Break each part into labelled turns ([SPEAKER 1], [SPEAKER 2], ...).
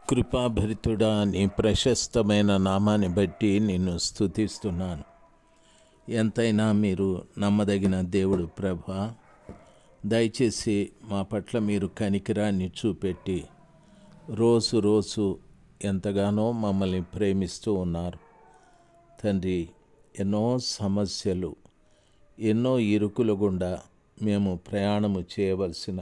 [SPEAKER 1] కృపాభరితుడా, నీ ప్రశస్తమైన నామాన్ని బట్టి నిన్ను స్తుతిస్తున్నాను. ఎంతైనా మీరు నమ్మదగిన దేవుడు ప్రభా. దయచేసి మా పట్ల మీరు కనికరాన్ని చూపెట్టి రోజు ఎంతగానో మమ్మల్ని ప్రేమిస్తూ ఉన్నారు తండ్రి. ఎన్నో సమస్యలు, ఎన్నో ఇరుకుల గుండా మేము ప్రయాణము చేయవలసిన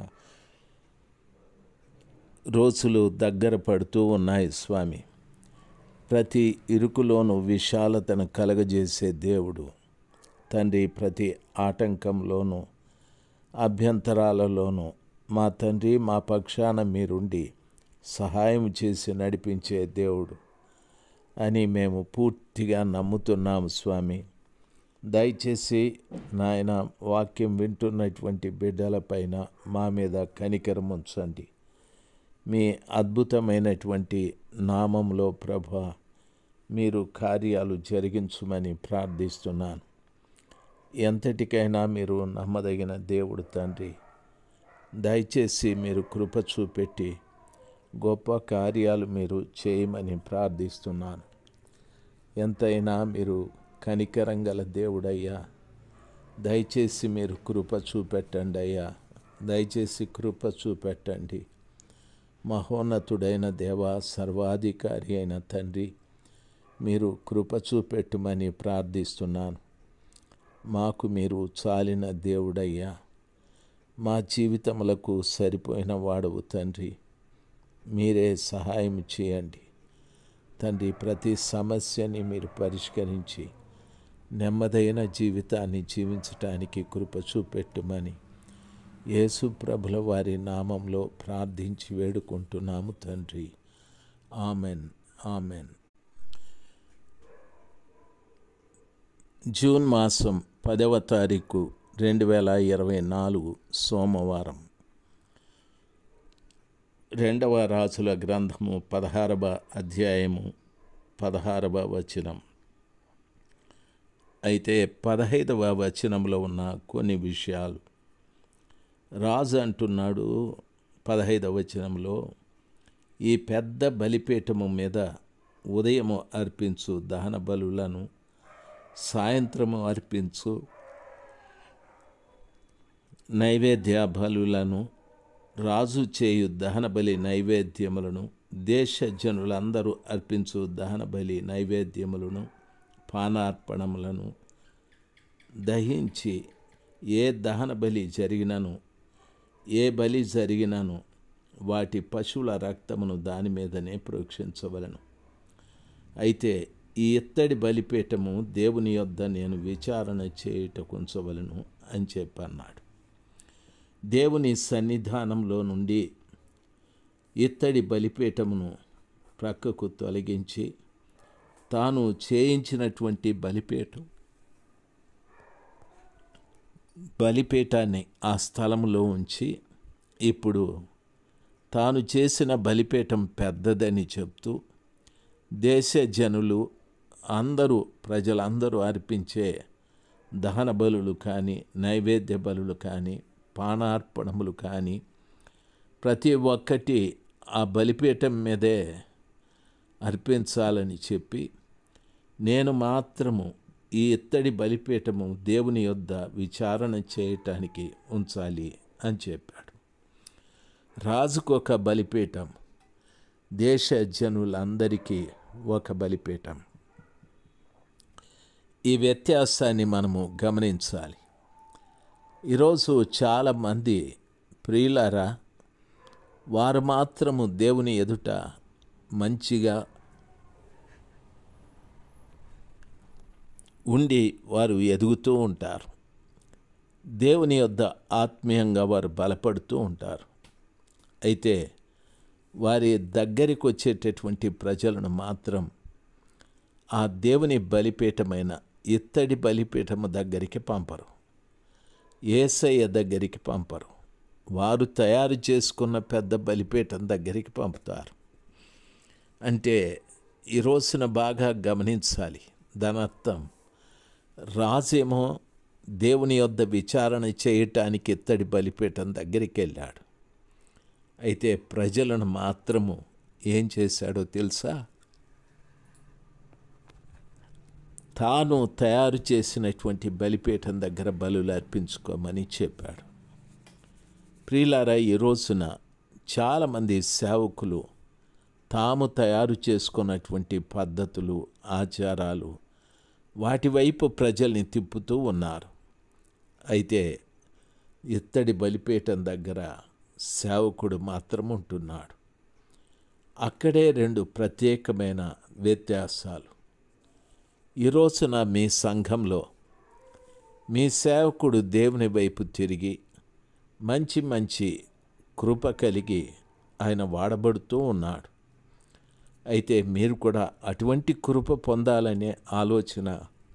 [SPEAKER 1] రోజులు దగ్గర పడుతూ ఉన్నాయి స్వామి. ప్రతి ఇరుకులోనూ విశాలతను కలగజేసే దేవుడు తండ్రి. ప్రతి ఆటంకంలోనూ అభ్యంతరాలలోనూ మా తండ్రి మా పక్షాన మీరుండి సహాయం చేసి నడిపించే దేవుడు అని మేము పూర్తిగా నమ్ముతున్నాము స్వామి. దయచేసి నాయన వాక్యం వింటున్నటువంటి బిడ్డలపైన మా మీద కనికరం ఉంచండి. మీ అద్భుతమైనటువంటి నామంలో ప్రభా మీరు కార్యాలు జరిగించుమని ప్రార్థిస్తున్నాను. ఎంతటికైనా మీరు నమ్మదగిన దేవుడు తండ్రి. దయచేసి మీరు కృప చూపెట్టి గొప్ప కార్యాలు మీరు చేయమని ప్రార్థిస్తున్నాను. ఎంతైనా మీరు కనికరం గల దేవుడయ్యా. దయచేసి మీరు కృప చూపెట్టండి అయ్యా. దయచేసి కృప చూపెట్టండి. మహోన్నతుడైన దేవ, సర్వాధికారి అయిన తండ్రి, మీరు కృప చూపెట్టుమని ప్రార్థిస్తున్నాను. మాకు మీరు చాలిన దేవుడయ్యా. మా జీవితములకు సరిపోయిన వాడవు తండ్రి. మీరే సహాయం చేయండి తండ్రి. ప్రతి సమస్యని మీరు పరిష్కరించి నెమ్మదైన జీవితాన్ని జీవించటానికి కృప చూపెట్టుమని యేసు ప్రభుల వారి నామంలో ప్రార్థించి వేడుకుంటున్నాము తండ్రి. Amen, amen. జూన్ మాసం 10వ తారీఖు 2024 సోమవారం. 2వ రాజుల గ్రంథము 16వ అధ్యాయము 16వ వచనం. అయితే 15వ వచనంలో ఉన్న కొన్ని విషయాలు రాజు అంటున్నాడు. 15వ వచనంలో, ఈ పెద్ద బలిపీఠము మీద ఉదయము అర్పించు దహన బలులను, సాయంత్రము అర్పించు నైవేద్య బలులను, రాజు చేయు దహన బలి నైవేద్యములను, దేశజనులందరూ అర్పించు దహన బలి నైవేద్యములను, పానార్పణములను దహించి ఏ దహన బలి జరిగినను, ఏ బలి జరిగినను వాటి పశువుల రక్తమును దాని మీదనే ప్రోక్షించవలను. అయితే ఈ ఇత్తడి బలిపీఠము దేవుని యొద్ద నేను విచారణ చేయుటకుంచవలను అని చెప్పన్నాడు. దేవుని సన్నిధానంలో నుండి ఇత్తడి బలిపీఠమును ప్రక్కకు తొలగించి తాను చేయించినటువంటి బలిపీఠాన్ని ఆ స్థలంలో ఉంచి ఇప్పుడు తాను చేసిన బలిపీఠం పెద్దదని చెప్తూ దేశజనులు ప్రజలందరూ అర్పించే దహన బలులు కానీ, నైవేద్య బలులు కానీ, పానార్పణములు కానీ ప్రతి ఒక్కటి ఆ బలిపీఠం మీదే అర్పించాలని చెప్పి, నేను మాత్రము ఈ ఇత్తడి బలిపీఠము దేవుని యొద్ద విచారణ చేయటానికి ఉంచాలి అని చెప్పాడు. రాజుకు ఒక బలిపీఠం, దేశజనులందరికీ ఒక బలిపీఠం. ఈ వ్యత్యాసాన్ని మనము గమనించాలి. ఈరోజు చాలామంది ప్రియులారా, వారు మాత్రము దేవుని ఎదుట మంచిగా ఉండి వారు ఎదుగుతూ ఉంటారు. దేవుని యొద్ద ఆత్మీయంగా వారు బలపడుతూ ఉంటారు. అయితే వారి దగ్గరికి వచ్చేటటువంటి ప్రజలను మాత్రం ఆ దేవుని బలిపీఠమైన ఇత్తడి బలిపీఠము దగ్గరికి పంపరు, యేసయ్య దగ్గరికి పంపరు. వారు తయారు చేసుకున్న పెద్ద బలిపీఠం దగ్గరికి పంపుతారు. అంటే ఈ రోజున బాగా గమనించాలి. దాని అర్థం, రాజేమో దేవుని యొద్ద విచారణ చేయటానికి ఇత్తడి బలిపీఠం దగ్గరికి వెళ్ళాడు. అయితే ప్రజలను మాత్రము ఏం చేశాడో తెలుసా? తాను తయారు చేసినటువంటి బలిపీఠం దగ్గర బలులు అర్పించుకోమని చెప్పాడు. ప్రియులారా, ఈ రోజున చాలామంది సేవకులు తాము తయారు చేసుకున్నటువంటి పద్ధతులు, ఆచారాలు, వాటి వైపు ప్రజల్ని తిప్పుతూ ఉన్నారు. అయితే ఇత్తడి బలిపీఠం దగ్గర సేవకుడు మాత్రం ఉంటున్నాడు. అక్కడే రెండు ప్రత్యేకమైన వ్యత్యాసాలు. ఈ రోజున మీ సంఘంలో మీ సేవకుడు దేవుని వైపు తిరిగి మంచి మంచి కృప కలిగి ఆయన వాడబడుతూ ఉన్నాడు. అయితే మీరు కూడా అటువంటి కృప పొందాలనే ఆలోచన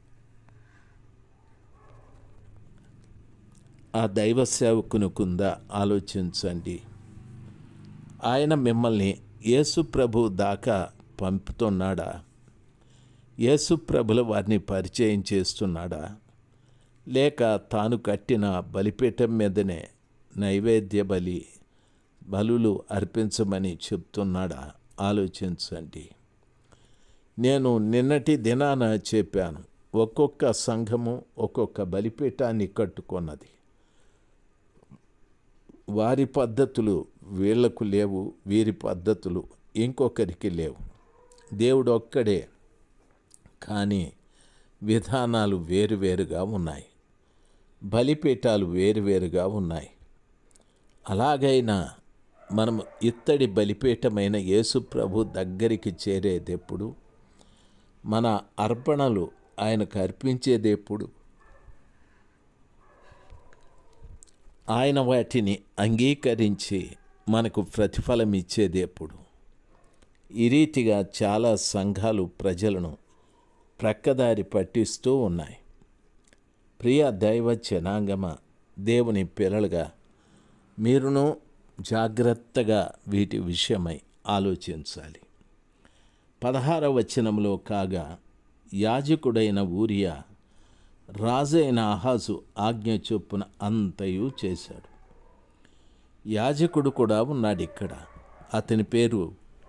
[SPEAKER 1] ఆ దైవ సేవకునికుందా? ఆలోచించండి. ఆయన మిమ్మల్ని యేసు ప్రభు దాకా పంపుతున్నాడా? యేసు ప్రభుల వారిని పరిచయం చేస్తున్నాడా? లేక తాను కట్టిన బలిపీఠం మీదనే నైవేద్య బలులు అర్పించమని చెప్తున్నాడా? ఆలోచించండి. నేను నిన్నటి దినాన చెప్పాను, ఒక్కొక్క సంఘము ఒక్కొక్క బలిపీఠాన్ని కట్టుకున్నది. వారి పద్ధతులు వీళ్లకు లేవు, వీరి పద్ధతులు ఇంకొకరికి లేవు. దేవుడు ఒక్కడే, కానీ విధానాలు వేరువేరుగా ఉన్నాయి, బలిపీఠాలు వేరువేరుగా ఉన్నాయి. అలాగైనా మనం ఇత్తడి బలిపీఠమైన యేసు ప్రభు దగ్గరికి చేరేదెప్పుడు, మన అర్పణలు ఆయనకు అర్పించేదెప్పుడు, ఆయన వాటిని అంగీకరించి మనకు ప్రతిఫలం ఇచ్చేదెప్పుడు? ఈ రీతిగా చాలా సంఘాలు ప్రజలను ప్రక్కదారి పట్టిస్తూ ఉన్నాయి. ప్రియ దైవ జనాంగమ, దేవుని పిల్లలుగా మీరును జాగ్రత్తగా వీటి విషయమై ఆలోచించాలి. 16వ వచనంలో కాగా, యాజకుడైన ఊరియా రాజైన ఆహాజు ఆజ్ఞ చొప్పున అంతయు చేశాడు. యాజకుడు కూడా ఉన్నాడు ఇక్కడ. అతని పేరు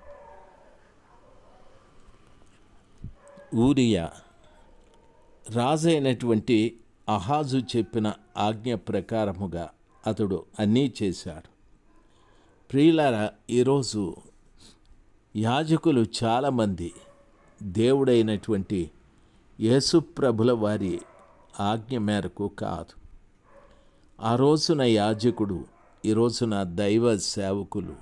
[SPEAKER 1] ఊరియా. రాజైనటువంటి ఆహాజు చెప్పిన ఆజ్ఞ ప్రకారముగా అతడు అన్నీ చేశాడు. ప్రియులారా, ఈరోజు యాజకులు చాలామంది దేవుడైనటువంటి యేసు ప్రభుల వారి ఆజ్ఞ మేరకు కాదు. ఆ రోజున యాజకుడు, ఈ రోజున దైవ సేవకులు,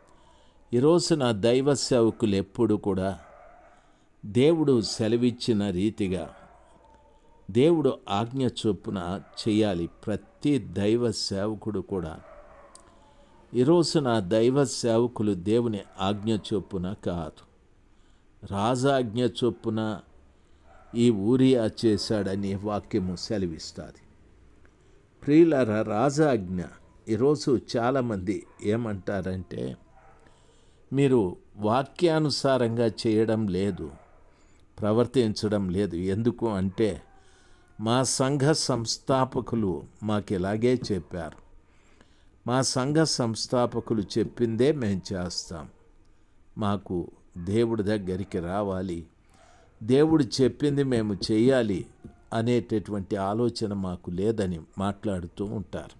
[SPEAKER 1] ఎప్పుడు కూడా దేవుడు సెలవిచ్చిన రీతిగా దేవుడు ఆజ్ఞ చొప్పున చేయాలి. ప్రతి దైవ సేవకుడు కూడా ఈ రోజున దైవ సేవకులు దేవుని ఆజ్ఞ చొప్పున కాదు, రాజాజ్ఞ చొప్పున ఈ ఊరియా చేశాడని వాక్యము సెలవిస్తుంది. ప్రియులార, రాజాజ్ఞ ఈరోజు చాలామంది ఏమంటారంటే, మీరు వాక్యానుసారంగా చేయడం లేదు, ప్రవర్తించడం లేదు. ఎందుకు అంటే, మా సంఘ సంస్థాపకులు మాకు ఇలాగే చెప్పారు, మా సంఘ సంస్థాపకులు చెప్పిందే మేము చేస్తాం, మాకు దేవుడి దగ్గరికి రావాలి, దేవుడు చెప్పింది మేము చేయాలి అనేటటువంటి ఆలోచన మాకు లేదని మాట్లాడుతూ ఉంటారు.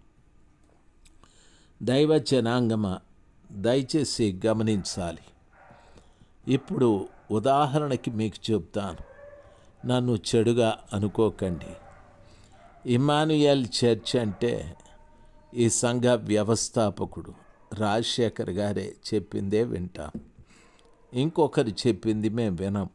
[SPEAKER 1] దైవ జనాంగమ, దయచేసి గమనించాలి. ఇప్పుడు ఉదాహరణకి మీకు చెప్తాను, నన్ను చెడుగా అనుకోకండి. ఇమ్మానుయేల్ చర్చ్ అంటే ఈ సంఘ వ్యవస్థాపకుడు రాజశేఖర్ గారే చెప్పిందే వింటాం, ఇంకొకరు చెప్పింది మేము వినం.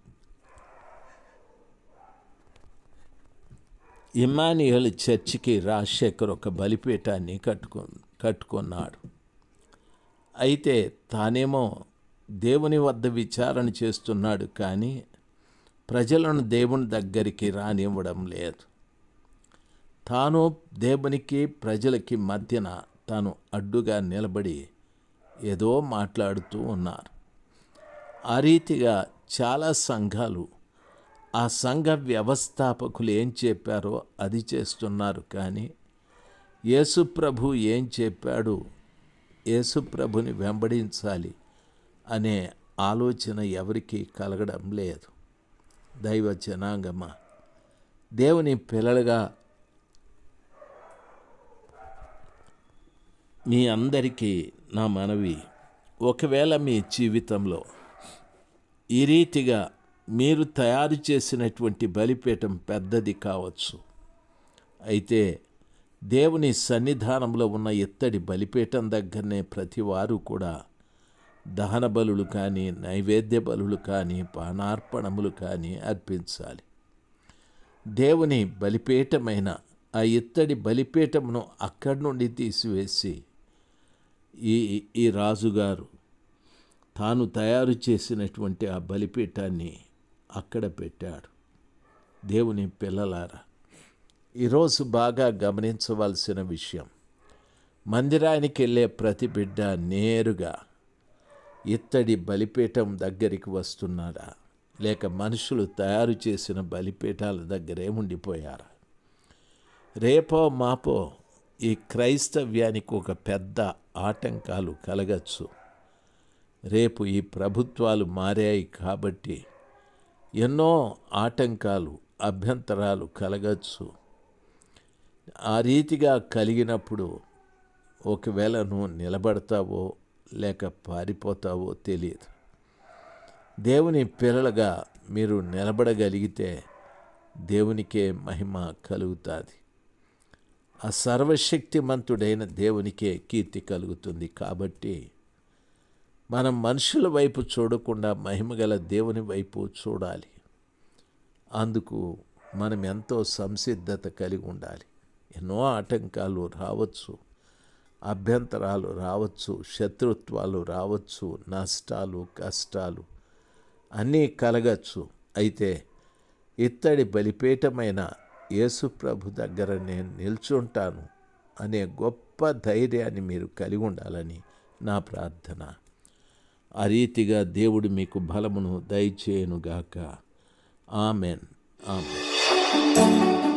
[SPEAKER 1] ఇమ్మానుయేల్ చర్చికి రాజశేఖర్ ఒక బలిపీఠాన్ని కట్టుకున్నాడు. అయితే తానేమో దేవుని వద్ద విచారణ చేస్తున్నాడు, కానీ ప్రజలను దేవుని దగ్గరికి రానివ్వడం లేదు. తాను దేవునికి ప్రజలకి మధ్యన తాను అడ్డుగా నిలబడి ఏదో మాట్లాడుతూ ఉన్నారు. ఆ రీతిగా చాలా సంఘాలు ఆ సంఘ వ్యవస్థాపకులు ఏం చెప్పారో అది చేస్తున్నారు, కానీ యేసు ప్రభు ఏం చెప్పాడు, యేసు ప్రభుని వెంబడించాలి, అనే ఆలోచన ఎవరికీ కలగడం లేదు. దైవ జనాంగమా, దేవుని పిల్లలుగా మీ అందరికీ నా మనవి, ఒకవేళ మీ జీవితంలో ఈ రీతిగా మీరు తయారు చేసినటువంటి బలిపీఠం పెద్దది కావచ్చు, అయితే దేవుని సన్నిధానంలో ఉన్న ఇత్తడి బలిపీఠం దగ్గరనే ప్రతి వారు కూడా దహన బలులు కానీ, నైవేద్య బలులు కానీ, పానార్పణములు కానీ అర్పించాలి. దేవుని బలిపీఠమైన ఆ ఇత్తడి బలిపీఠమును అక్కడి నుండి తీసివేసి ఈ రాజుగారు తాను తయారు చేసినటువంటి ఆ బలిపీఠాన్ని అక్కడ పెట్టాడు. దేవుని పిల్లలారా, ఈరోజు బాగా గమనించవలసిన విషయం, మందిరానికి వెళ్ళే ప్రతి బిడ్డ నేరుగా ఇత్తడి బలిపీఠం దగ్గరికి వస్తున్నాడా, లేక మనుషులు తయారు చేసిన బలిపీఠాల దగ్గరే ఉండిపోయారా? రేపో మాపో ఈ క్రైస్తవ్యానికి ఒక పెద్ద ఆటంకాలు కలగచ్చు. రేపు ఈ ప్రభుత్వాలు మారాయి కాబట్టి ఎన్నో ఆటంకాలు, అభ్యంతరాలు కలగచ్చు. ఆ రీతిగా కలిగినప్పుడు ఒకవేళ నువ్వు నిలబడతావో లేక పారిపోతావో తెలియదు. దేవుని పిల్లలుగా మీరు నిలబడగలిగితే దేవునికే మహిమ కలుగుతుంది. ఆ సర్వశక్తిమంతుడైన దేవునికే కీర్తి కలుగుతుంది. కాబట్టి మనం మనుషుల వైపు చూడకుండా మహిమగల దేవుని వైపు చూడాలి. అందుకు మనం ఎంతో సంసిద్ధత కలిగి ఉండాలి. ఎన్నో ఆటంకాలు రావచ్చు, అభ్యంతరాలు రావచ్చు, శత్రుత్వాలు రావచ్చు, నష్టాలు, కష్టాలు అన్నీ కలగచ్చు. అయితే ఇత్తడి బలిపీఠమైన యేసు ప్రభు దగ్గర నేను నిల్చుంటాను అనే గొప్ప ధైర్యాన్ని మీరు కలిగి ఉండాలని నా ప్రార్థన. ఆ రీతిగా దేవుడు మీకు బలమును దయచేయునుగాక. ఆమెన్. ఆమెన్.